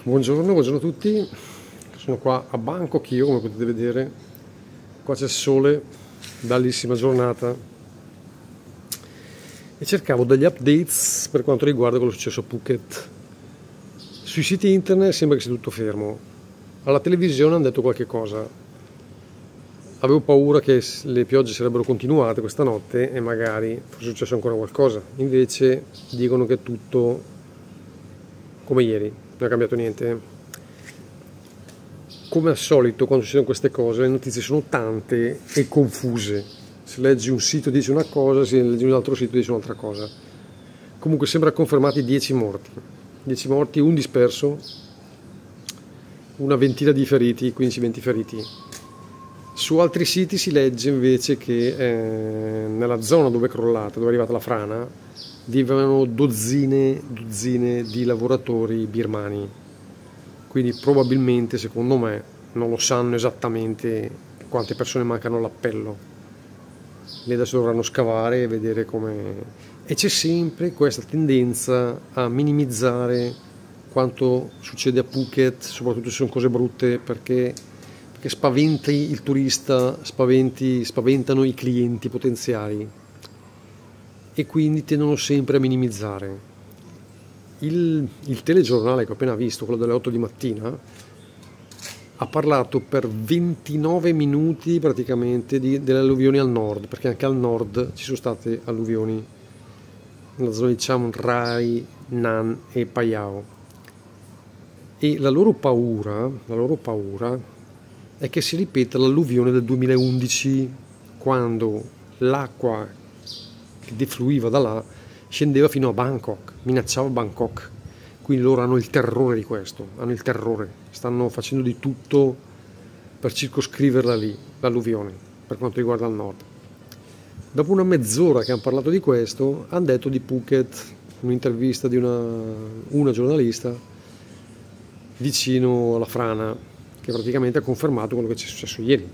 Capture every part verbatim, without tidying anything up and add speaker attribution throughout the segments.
Speaker 1: Buongiorno, buongiorno a tutti. Sono qua a Bangkok io, come potete vedere. Qua c'è il sole, bellissima giornata. E cercavo degli updates per quanto riguarda quello successo a Phuket. Sui siti internet sembra che sia tutto fermo. Alla televisione hanno detto qualche cosa. Avevo paura che le piogge sarebbero continuate questa notte e magari fosse successo ancora qualcosa. Invece dicono che è tutto come ieri, non è cambiato niente. Come al solito, quando succedono queste cose, le notizie sono tante e confuse. Se leggi un sito dice una cosa, se leggi un altro sito dice un'altra cosa. Comunque sembra confermati dieci morti. dieci morti, un disperso, una ventina di feriti, quindici venti feriti. Su altri siti si legge invece che eh, nella zona dove è crollata, dove è arrivata la frana, vivevano dozzine, dozzine di lavoratori birmani. Quindi probabilmente, secondo me, non lo sanno esattamente quante persone mancano all'appello. Lì adesso dovranno scavare e vedere come... E c'è sempre questa tendenza a minimizzare quanto succede a Phuket, soprattutto se sono cose brutte, perché, perché spaventi il turista, spaventi, spaventano i clienti potenziali e quindi tendono sempre a minimizzare. Il, il telegiornale che ho appena visto, quello delle otto di mattina, ha parlato per ventinove minuti praticamente di, delle alluvioni al nord, perché anche al nord ci sono state alluvioni nella zona di Chiang Rai, Nan e Phayao. E la loro paura, la loro paura è che si ripeta l'alluvione del duemilaundici, quando l'acqua che defluiva da là scendeva fino a Bangkok, minacciava Bangkok. Quindi loro hanno il terrore di questo, hanno il terrore, stanno facendo di tutto per circoscriverla lì, l'alluvione, per quanto riguarda il nord. Dopo una mezz'ora che hanno parlato di questo, hanno detto di Phuket, un'intervista di una, una giornalista vicino alla frana, che praticamente ha confermato quello che ci è successo ieri.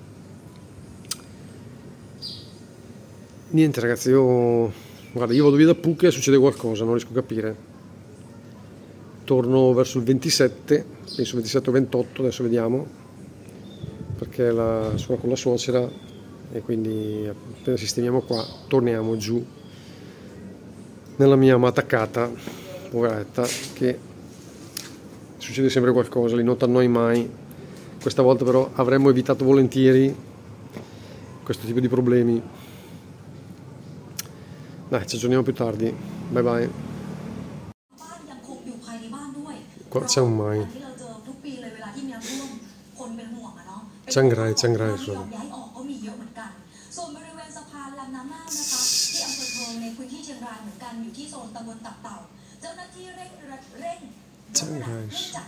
Speaker 1: Niente ragazzi, io... Guarda, io vado via da Phuket e succede qualcosa, non riesco a capire. Torno verso il ventisette, penso ventisette o ventotto, adesso vediamo, perché la, sono con la suocera e quindi appena sistemiamo qua torniamo giù nella mia amata Cata, poveretta, che succede sempre qualcosa, lì non ti annoi mai. Questa volta però avremmo evitato volentieri questo tipo di problemi. Dai, ci aggiorniamo più tardi. Bye bye. Qua c'è un mai. Chiang Rai, Chiang Rai solo. Chiang Rai.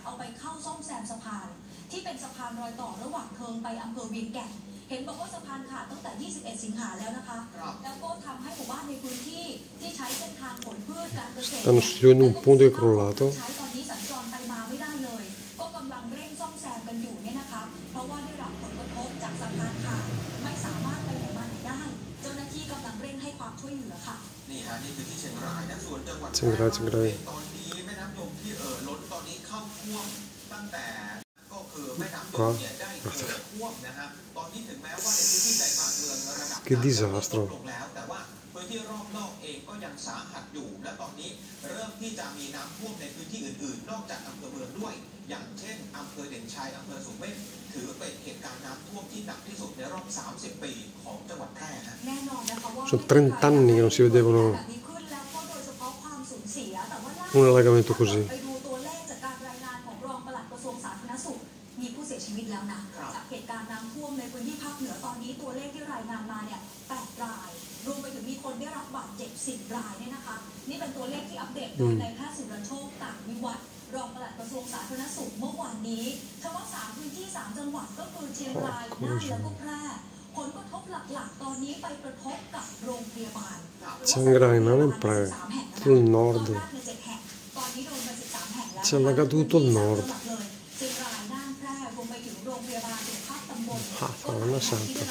Speaker 2: ที่เป็นสะพานรอยต่อระหว่างเทิงไปอำเภอเวียงแก่นเห็นบอกว่าสะพานขาดตั้งแต่ยี่สิบเอ็ดสิงหาแล้วนะคะแล้วก็ทำให้หมู่บ้านในพื้นที่ที่ใช้เส้นทางขนพืชการเกษตร
Speaker 1: Stanno studiando un ponte che è crollato.
Speaker 2: ใช้ตอนนี้สัญจรไปมาไม่ได้เลยก็กำลังเร่งซ่อมแซมกันอยู่เนี่ยนะคะเพราะว่าได้รับผลกระทบจากสะพานขาดไม่สามารถไปไหนมาไหนได้เจ้าหน้าที่กำลังเร่งให้ความช่วยเหลือค่ะนี่ฮะนี่คือที่เชียงรายนะส่วนจังหวัด
Speaker 1: เชียงรายเชียงราย
Speaker 2: ตอนนี้แม่น้ำยมที่เอ่อล้นตอนนี้เข้าท่วมตั้งแต่ก็คือแม่น้ำยมเนี่ยได้เอ่อท่วมนะฮะตอนนี้ถึงแม้ว่าในพื้นที่ใจกลางเมืองระดับ
Speaker 1: Che disastro.
Speaker 2: ลงแล้วแต่ว่าพื้นที่รอบนอกเองก็ยังสาหัสอยู่และตอนนี้เริ่มที่จะมีน้ำท่วมในพื้นที่อื่นๆนอกจากอำเภอเมืองด้วยอย่างเช่นอำเภอเด่นชัยอำเภอสูงเม่นถือเป็นเหตุการณ์น้ำท่วมที่หนักที่สุดในรอบสามสิบปีของจังหวัดแพร่นะแน่นอนนะคะว่า
Speaker 1: Sono trenta anni che non si vedevano un allagamento così.
Speaker 2: ไปดูตัวเลขจากการรายงานของรองปลัดกระทรวงสาธารณสุขมีผู้เสียชีวิตแล้วนะจากเหตุการณ์น้ำท่วมในพื้นที่ภาคเหนือตอนนี้ตัวเลขที่รายงานมาเนี่ยแปดรายรวมไปถึงมีคนได้รับบาดเจ็บสิบรายเนี่ยนะคะนี่เป็นตัวเลขที่อัปเดตโดยนายแพทย์สุรโชคต่างวิวัฒน์รองปลัดกระทรวงสาธารณสุขเมื่อวานนี้เฉพาะสามพื้นที่สามจังหวัดก็คือเชียงรายน่านแล้วก็แพร่ผลกระทบหลักๆตอนนี้ไปกระทบกับโรงพยาบาล
Speaker 1: Chiang Rai, non è Pre, tutto il nord. C'è allagato tutto il nord. Ah, Madonna Santa.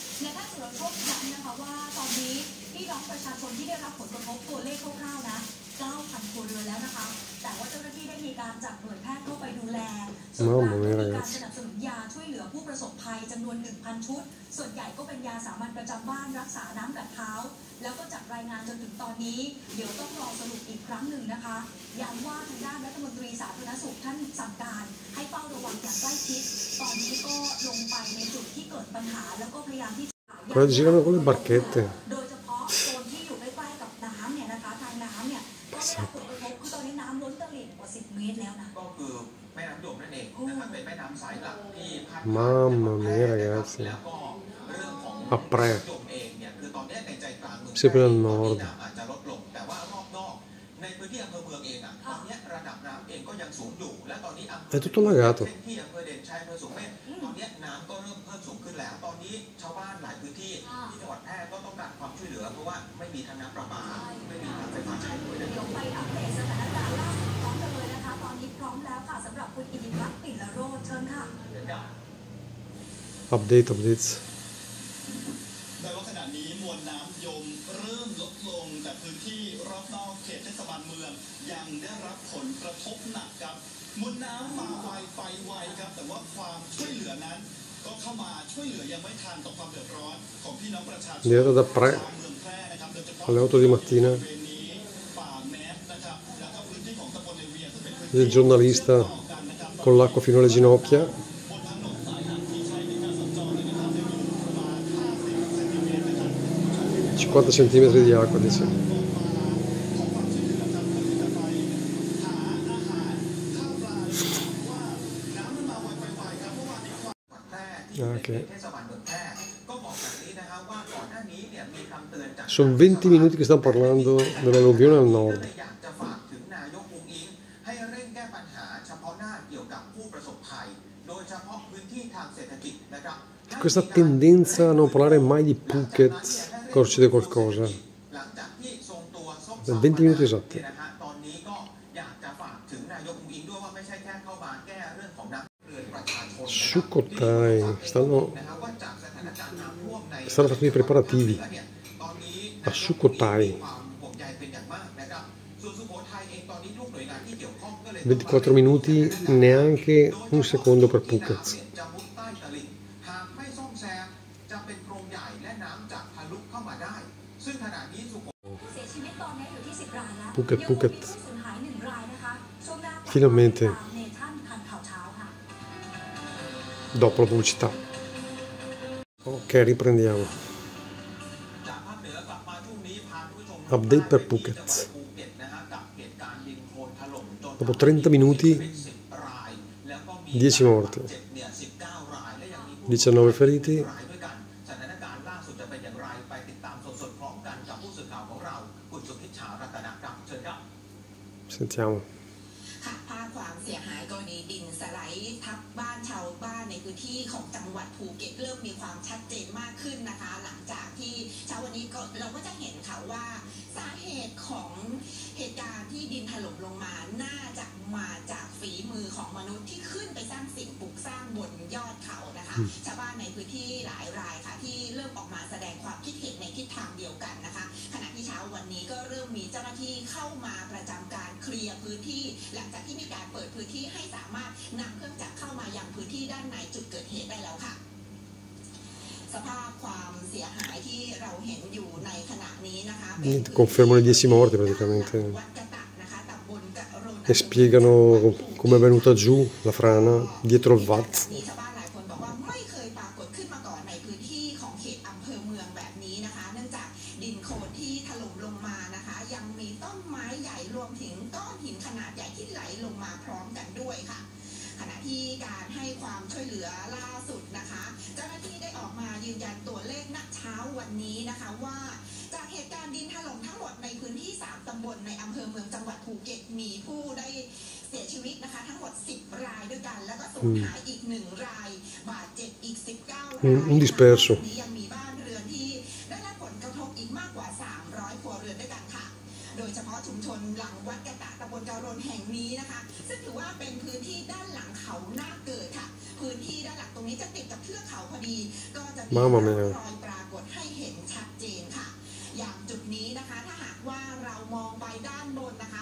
Speaker 2: พี่น้องประชาชนที่ได้รับผลกระทบตัวเลขคร่าวๆนะเก้าพัน ครัวเรือนแล้วนะคะแต่ว่าเจ้าหน้าที่ได้มีการจัดหน่วยแพทย์เข้าไปดูแลส่วนกลางได้มีการสนับสนุนยาช่วยเหลือผู้ประสบภัยจำนวน หนึ่งพัน ชุดส่วนใหญ่ก็เป็นยาสามัญประจำบ้านรักษาน้ำกัดเท้าแล้วก็จากรายงานจนถึงตอนนี้เดี๋ยวต้องรอสรุปอีกครั้งหนึ่งนะคะย้ำว่าทางด้านรัฐมนตรีสาธารณสุขท่านสั่งการให้เฝ้าระวังอย่างใกล้ชิดตอนนี้ก็ลงไปในจุดที่เกิดปัญหาแล้วก็พยายามที่จะ
Speaker 1: Qua girano con le barchette.
Speaker 2: โดยเฉพาะโซนที่อยู่ใกล้ๆกับน้ำเนี่ยนะคะทางน้ำเนี่ยก็ได้รับผลกระทบคือตอนนี้น้ำล้นตลิ่งกว่าสิบเมตรแล้วนะก็คือแม่น้ำยมนั่นเองนะครับเป็นแม่น้ำสายหลักที่พัด
Speaker 1: Mamma mia ragazzi.
Speaker 2: แล้วก็เรื่องของ
Speaker 1: Apre.
Speaker 2: ยมเองเนี่ยคือตอนนี้ในใจกลางเมือง
Speaker 1: Sempre al nord.
Speaker 2: อาจจะลดลงแต่ว่ารอบนอกในพื้นที่อำเภอเมืองเองอ่ะตอนนี้ระดับน้ำเองก็ยังสูงอยู่และตอนนี้อำเภอ
Speaker 1: È tutto lagato.
Speaker 2: ที่อำเภอเด่นชัยอำเภอสูงเม่นตอนนี้น้ำก็เริ่มเพิ่มสูงขึ้นแล้วตอนนี้ชาวบ้านหลายพื้นที่ที่จังหวัดแพร่ก็ต้องการความช่วยเหลือเพราะว่าไม่มีทั้งน้ำประปาไม่มีทั้งไฟฟ้าใช้ด้วยนะเดี๋ยวไปอัปเดตสถานการณ์ล่าสุดพร้อมกันเลยนะคะตอนนี้พร้อมแล้วค่ะสำหรับคุณอิทธิพัฒน์ปิ่นละโรจน์เชิญค่ะ
Speaker 1: Update, updates.
Speaker 3: โดยว่าขณะนี้มวลน้ำยมเริ่มลดลงแต่พื้นที่รอบนอกเขตเทศบาลเมืองยังได้รับผลกระทบหนักครับมวลน้ำมาไวไปไวครับแต่ว่าความช่วยเหลือนั้นก็เข้ามาช่วยเหลือยังไม่ทันต่อความเดือดร้อนของพี่น้องประชาชน
Speaker 1: Diretto da Pre
Speaker 3: เมืองแพร่นะครับโดยเฉพาะ
Speaker 1: alle otto di mattina.
Speaker 3: บริเวณนี้ป่าแมสนะครับแล้วก็พื้นที่ของตำบลในเวียงซึ่งเป็นพื้นที่
Speaker 1: Il giornalista con l'acqua fino alle ginocchia.
Speaker 3: บนถนนสายหลักที่ใช้ในการสัญจรเลยนะครับจะอยู่ประมาณห้าสิบเซนติเมตรนะครับ
Speaker 1: cinquanta centimetri di acqua, dice.
Speaker 3: อ่า
Speaker 1: Ok. Sono venti minuti che stiamo parlando dell'alluvione al nord. Questa tendenza a non parlare mai di Phuket quando succede qualcosa. venti minuti esatti. Sukhothai, stanno, stanno facendo i preparativi a Sukhothai. ventiquattro minuti, neanche un secondo per Phuket. Phuket, Phuket. Finalmente. Dopo la pubblicità. Ok, riprendiamo. Update per Phuket. Dopo trenta minuti, dieci morti, diciannove feriti. Sentiamo.
Speaker 4: ภาพความเสียหายกรณีดินสไลด์ทับบ้านชาวบ้านในพื้นที่ของจังหวัดภูเก็ตเริ่มมีความชัดเจนมากขึ้นนะคะหลังจากที่เช้าวันนี้ก็เราก็จะเห็นค่ะว่าสาเหตุของเหตุการณ์ที่ดินถล่มลงมาน่าจะมาจากฝีมือของมนุษย์ที่ขึ้นไปสร้างสิ่งปลูกสร้างบนยอดเขานะคะชาวบ้านในพื้นที่หลายรายค่ะที่เริ่มออกมาแสดงความคิดเห็นในทิศทางเดียวกันนะคะขณะที่เช้าวันนี้ก็เริ่มมีเจ้าหน้าที่เข้ามาประจำการเคลียร์พื้นที่หลังจากที่มีการเปิดพื้นที่ให้สามารถนำเครื่องจักรเข้ามายังพื้นที่ด้านในจุดเกิดเหตุได้แล้วค่ะสภาพความเสียหายที่เราเห็นอยู่ในขณะนี้นะคะ
Speaker 1: Confermano i dieci morti praticamente e spiegano come è venuta giù la frana dietro il Wat.
Speaker 4: ชาวบ้านหลายคนบอกว่าไม่เคยปรากฏขึ้นมาก่อนในพื้นที่ของเขตอำเภอเมืองแบบนี้นะคะเนื่องจากดินโคลนที่ถล่มลงมานะคะยังมีต้นไม้ใหญ่รวมถึงก้อนหินขนาดใหญ่ที่ไหลลงมาพร้อมกันด้วยค่ะขณะที่การให้ความช่วยเหลือล่าสุดนะคะเจ้าหน้าที่ได้ออกมายืนยันตัวเลขณเช้าวันนี้นะคะว่าจากเหตุการณ์ดินถล่มทั้งหมดในพื้นที่สามตำบลในอำเภอเมืองจังหวัดภูเก็ตมีผู้ได้เสียชีวิตนะคะทั้งหมดสิบรายด้วยกันแล้วก็สูญหายอีกหนึ่งรายบาดเจ็บอีกสิบเก้าราย
Speaker 1: Un disperso.
Speaker 4: นี้ยังมีบ้านเรือนที่ได้รับผลกระทบอีกมากกว่าสามร้อยครัวเรือนด้วยกันค่ะโดยเฉพาะชุมชนหลังวัดกะตะตำบลการนแห่งนี้นะคะซึ่งถือว่าเป็นพื้นที่ด้านหลังเขาหน้าเกิดค่ะพื้นที่ด้านหลังตรงนี้จะติดกับเทือกเขาพอดีก็จะมีรอยปรากฏให้เห็นชัดเจนค่ะอย่างจุดนี้นะคะถ้าหากว่าเรามองไปด้านบนนะคะ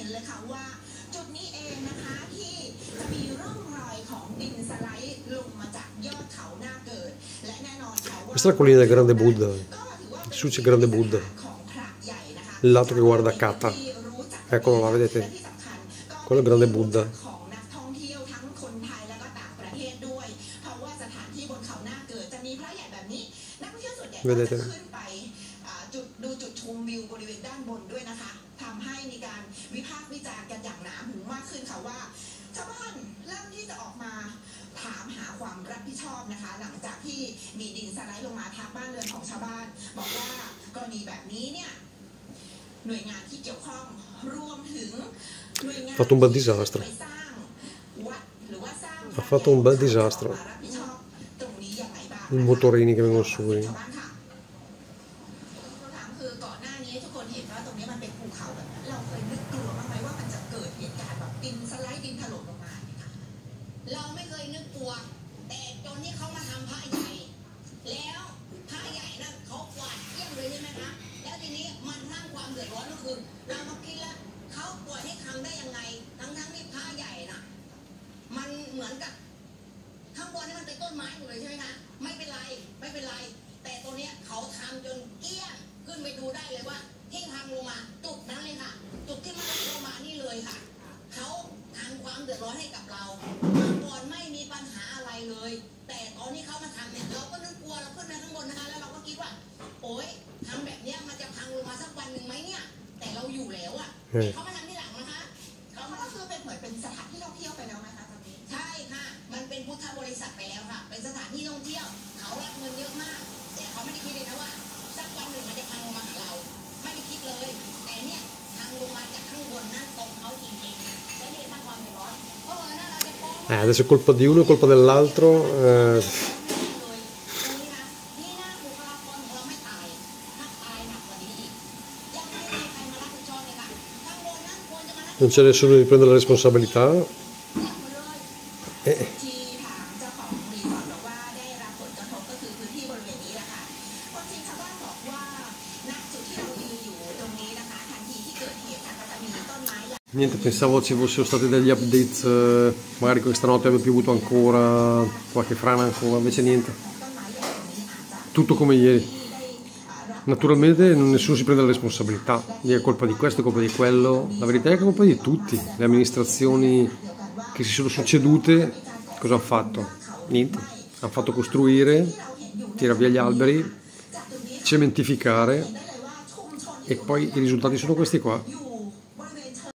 Speaker 4: เลยค่ะว่าจุดนี้เองนะคะที่จะมีร่องรอยของดินสไลด์ลงมาจากยอดเขาหน้าเกิดและแน่นอนค่ะว่า
Speaker 1: Questa è la collina del Grande Buddha, su c'è il Grande Buddha, il lato che guarda Kata, eccolo là, vedete, quello è il Grande Buddha.
Speaker 4: ของนักท่องเที่ยวทั้งคนไทยและก็ต่างประเทศด้วยเพราะว่าสถานที่บนเขาหน้าเกิดจะมีพระใหญ่แบบนี้นักท่องเที่ยวส่วนใหญ่ก็จะขึ้นไปอ่าจุดดูจุดชมวิวบริเวณด้านบนด้วยนะคะทำให้มีการวิพากษ์วิจารณ์กันอย่างหนาหูมากขึ้นค่ะว่าชาวบ้านเริ่มที่จะออกมาถามหาความรับผิดชอบนะคะหลังจากที่มีดินสไลด์ลงมาทับบ้านเรือนของชาวบ้านบอกว่ากรณีแบบนี้เนี่ยหน่วยงานที่เกี่ยวข้องรวมถึงหน่วยงาน
Speaker 1: Ha fatto un bel disastro. Ha fatto un bel disastro. I motorini che vengono su.
Speaker 4: คือก่อนหน้านี้ทุกคนเห็นว่าตรงนี้มันเป็นภูเขาแบบนั้นเราเคยนึกกลัวบ้างไหมว่ามันจะเกิดเหตุการณ์แบบดินสไลด์ดินถล่มลงมาไหมคะเราไม่เคยนึกกลัวแต่ตอนนี้เขามาทำพระใหญ่แล้วพระใหญ่นั่นเขากวาดเกลี้ยงเลยใช่ไหมคะแล้วทีนี้มันสร้างความเดือดร้อนก็คือเรามาคิดแล้วเขาปล่อยให้ทำได้ยังไงทั้งทั้งที่พระใหญ่น่ะมันเหมือนกับข้างบนนี่มันเป็นต้นไม้หมดเลยใช่ไหมคะไม่เป็นไรไม่เป็นไรแต่ตัวเนี้ยเขาทำจนเกลี้ยงขึ้นไปดูได้เลยว่าที่ทำลงมาจุดนั้นเลยค่ะจุดที่มันลงมานี่เลยค่ะเขาทำความเดือดร้อนให้กับเราเมื่อก่อนไม่มีปัญหาอะไรเลยแต่ตอนนี้เขามาทำเนี่ยเราก็นึกกลัวเราขึ้นมาข้างบนนะคะแล้วเราก็คิดว่าโอ๊ยทำแบบเนี้ยมันจะพังลงมาสักวันหนึ่งไหมเนี่ยแต่เราอยู่แล้วอ่ะแต่เขามาทำที่หลังนะคะเขาก็คือเป็นเหมือนเป็นสถานที่ท่องเที่ยวไปแล้วไหมคะตอนนี้ใช่ค่ะมันเป็นพุทธบริษัทไปแล้วค่ะเป็นสถานที่ท่องเที่ยวเขารับเงินเยอะมากแต่เขาไม่ได้คิดเลยนะว่าสักวันหนึ่งมันจะพังลงมาหาเราไม่ได้คิดเลยแต่เนี่ยพังลงมาจากข้างบนนั่นตรงเขาจริงๆและนี่สร้างความเดือดร้อนเพราะว่านั่นเราจะฟ้อง
Speaker 1: Eh, adesso è colpa di uno, è colpa dell'altro. Eh.
Speaker 4: นี่นะบุคลากรของเราไม่ตายถ้าตายหนักกว่านี้อีกยังไม่มีใครมารับผิดชอบเลยค่ะข้างบนนั้นควรจะมารับผิดชอบ
Speaker 1: Non c'è nessuno che prende la responsabilità.
Speaker 4: ที่ทางเจ้าของรีสอร์ทบอกว่าได้รับผลกระทบก็คือพื้นที่บริเวณนี้แหละค่ะความจริงชาวบ้านบอกว่าณจุดที่เรายืนอยู่ตรงนี้นะคะทันทีที่เกิดเหตุค่ะก็จะมีต้นไม้
Speaker 1: Niente, pensavo ci fossero stati degli update, eh, magari questa notte abbia piovuto ancora, qualche frana ancora, invece niente. Tutto come ieri. Naturalmente nessuno si prende la responsabilità, è colpa di questo, è colpa di quello. La verità è che è colpa di tutti. Le amministrazioni che si sono succedute, cosa hanno fatto? Niente. Hanno fatto costruire, tirare via gli alberi, cementificare e poi i risultati sono questi qua.